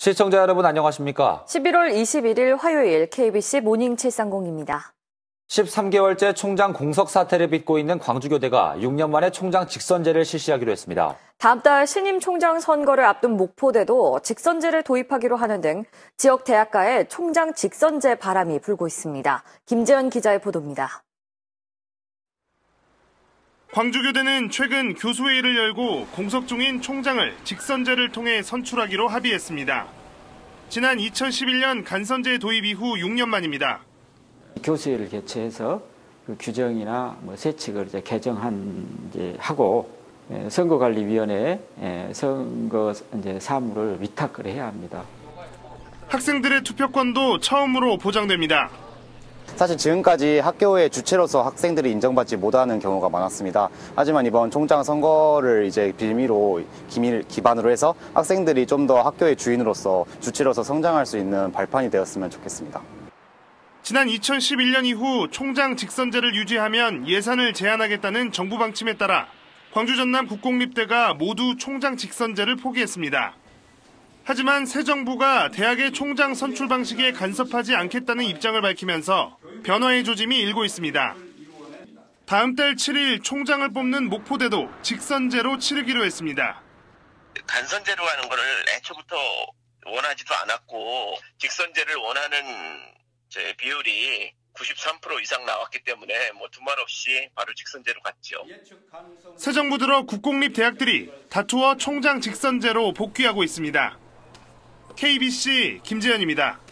시청자 여러분 안녕하십니까? 11월 21일 화요일 KBC 모닝 730입니다. 13개월째 총장 공석 사태를 빚고 있는 광주교대가 6년 만에 총장 직선제를 실시하기로 했습니다. 다음 달 신임 총장 선거를 앞둔 목포대도 직선제를 도입하기로 하는 등 지역 대학가에 총장 직선제 바람이 불고 있습니다. 김재현 기자의 보도입니다. 광주교대는 최근 교수회의를 열고 공석 중인 총장을 직선제를 통해 선출하기로 합의했습니다. 지난 2011년 간선제 도입 이후 6년 만입니다. 교수회의를 개최해서 그 규정이나 세칙을 개정하고 선거관리위원회에 선거 사무를 위탁을 해야 합니다. 학생들의 투표권도 처음으로 보장됩니다. 사실 지금까지 학교의 주체로서 학생들이 인정받지 못하는 경우가 많았습니다. 하지만 이번 총장 선거를 기반으로 해서 학생들이 좀 더 학교의 주인으로서 주체로서 성장할 수 있는 발판이 되었으면 좋겠습니다. 지난 2011년 이후 총장 직선제를 유지하면 예산을 제한하겠다는 정부 방침에 따라 광주 전남 국공립대가 모두 총장 직선제를 포기했습니다. 하지만 새 정부가 대학의 총장 선출 방식에 간섭하지 않겠다는 입장을 밝히면서 변화의 조짐이 일고 있습니다. 다음 달 7일 총장을 뽑는 목포대도 직선제로 치르기로 했습니다. 간선제로 하는 거를 애초부터 원하지도 않았고 직선제를 원하는 비율이 93% 이상 나왔기 때문에 두말 없이 바로 직선제로 갔죠. 새 정부 들어 국공립 대학들이 다투어 총장 직선제로 복귀하고 있습니다. KBC 김재현입니다.